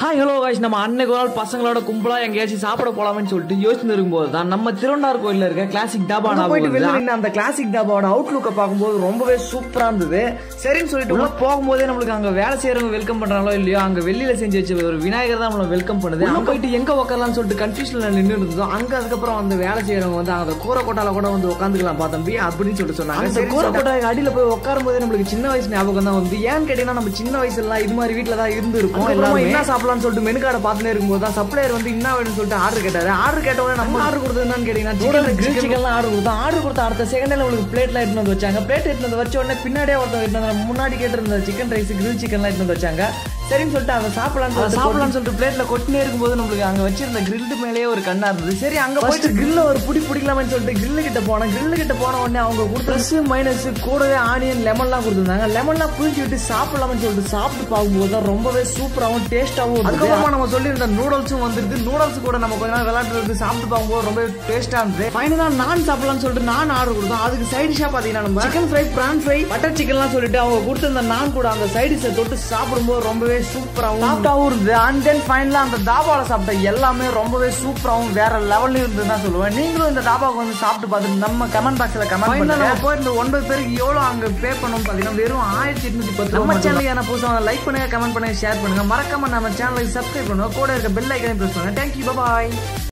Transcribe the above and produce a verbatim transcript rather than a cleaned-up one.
Hi hello guys, நம்ம அன்னைக்கு ஒரு நாள் பசங்களோட கும்பலா எங்கேயாச்சும் சாப்பிட போலாம்னு சொல்லிட்டு யோசிச்சு இருக்கும்போது தான் நம்ம திருவண்டார் கோயில்ல இருக்க கிளாசிக் டாபா போயிட்டு வெளியில அந்த கிளாசிக் டாபாவோட அவுட்லுக்கை பார்க்கும்போது ரொம்பவே சூப்பரா இருந்தது. சரின்னு சொல்லிட்டு உள்ள போகும்போதே நம்மளுக்கு அங்க வேலை செய்யறவங்க வெல்கம் பண்றாங்களோ இல்லையோ, அங்க வெளியில செஞ்சு வச்ச ஒரு விநாயகர் தான் நம்மளை வெல்கம் பண்ணுது. அங்க போயிட்டு எங்க உட்காரலாம்னு சொல்லிட்டு கன்ஃபியூஷன்ல நின்று இருந்தோம். அங்க அதுக்கப்புறம் அந்த வேலை செய்யறவங்க வந்து அந்த கூரை கோட்டால கூட வந்து உட்காந்துக்கலாம் பார்த்தம்பி அப்படின்னு சொல்லிட்டு சொன்னாங்க. அந்த கூரை கோட்டாக்கு அடியில போய் உட்காரும் போதே நம்மளுக்கு சின்ன வயசு ஞாபகம் தான் வந்து. ஏன்னு கேட்டீங்கன்னா நம்ம சின்ன வயசுல எல்லாம் இது மாதிரி வீட்டுல தான் இருந்து இருக்கும். எல்லாமே என்ன சாப்பிடலாம்னு சொல்லிட்டு மெனு கார்டை பார்த்துட்டே இருக்கும்போது தான் சப்ளையர் வந்து என்ன வேணும்னு சொல்லிட்டு ஆர்டர் கேட்டாரு. ஆர்டர் கேட்டவங்க நம்ம ஆர்டர் கொடுத்தது என்னன்னு கேட்டீங்கன்னா கிரில் சிக்கன் ஆர்டர் கொடுத்தோம். ஆர்டர் கொடுத்த அடுத்த செகண்ட்ல உங்களுக்கு பிளேட்ல எடுத்து வந்து வச்சாங்க. பிளேட் எடுத்து வந்து வச்ச உடனே பின்னாடியே ஒருத்தர் எடுத்து முன்னாடி கேட்டிருந்த சிக்கன் ரைஸ் கிரில் சிக்கன்லாம் எடுத்து வந்து வச்சாங்க. சரின்னு சொல்லிட்டு அதை சாப்பிடலாம் சாப்பிடலாம்னு சொல்லிட்டு பிளேட்ல கொட்டினே இருக்கும்போது நம்மளுக்கு அங்க வச்சிருந்த கிரில்டு மேலேயே ஒரு கண்ணா இருந்தது. சரி அங்க போயிட்டு கிரில்ல ஒரு புடி பிடிக்கலாம்னு சொல்லிட்டு கிரில் கிட்ட போனேன். கிரில் கிட்ட போன உடனே அவங்க ப்ளஸ் மைனஸ் கூடவே ஆனியன் லெமன்லாம் கொடுத்துருந்தாங்க. லெமன்லாம் புளிஞ்சு விட்டு சாப்பிடலாம்னு சொல்லிட்டு சாப்பிட்டு பார்க்கும்போது தான் ரொம்பவே சூப்பராகவும் டேஸ்டாகவும். அதுக்கப்புறமா நம்ம சொல்லியிருந்த நூடல்ஸும் வந்துருக்கு. நூடல்ஸ் கூட நம்ம கொஞ்ச நேரம் விளையாட்டு இருந்து சாப்பிட்டு பார்க்கும்போது ரொம்ப டேஸ்டா இருந்தது. ஃபைனலா நான் சாப்பிடலாம்னு சொல்லிட்டு நான் ஆர்டர் கொடுத்தோம். அதுக்கு சைட் டிஷ்ஷா பாத்தீங்கன்னா நம்ம chicken fry, prawn fry, butter சிக்கன்லாம் சொல்லிட்டு அவங்க கொடுத்திருந்த நான் கூட அந்த சைட் டிஷ்ஷை தொட்டு சாப்பிடும்போது ரொம்பவே சூப்பராகவும் இருந்தது. அண்ட் தென் ஃபைனலா அந்த தாபால சாப்பிட்ட எல்லாமே ரொம்பவே சூப்பராகவும் வேற லெவல்ல இருந்ததுன்னு தான் சொல்லுவேன். நீங்களும் இந்த தாபாவுக்கு வந்து சாப்பிட்டு பார்த்துட்டு நம்ம கமெண்ட் பாக்ஸ்ல கமெண்ட் பண்ணுங்க. நம்ம போய் இந்த ஒன்பது பேருக்கு எவ்வளவு அங்க பே பண்ணணும் பாத்தீங்கன்னா வெறும் ஆயிரத்தி எட்நூத்தி பத்து. நம்ம சேனலுக்கு புதுசா லைக் பண்ணுங்க, கமெண்ட் பண்ணுங்க, ஷேர் பண்ணுங்க. மறக்காம நம்ம சேனலுக்கு சப்ஸ்கிரைப் பண்ணுங்க. கூட இருக்க பெல் ஐக்கனை பிரஸ் பண்ணுங்க. தேங்க்யூ, பாய்.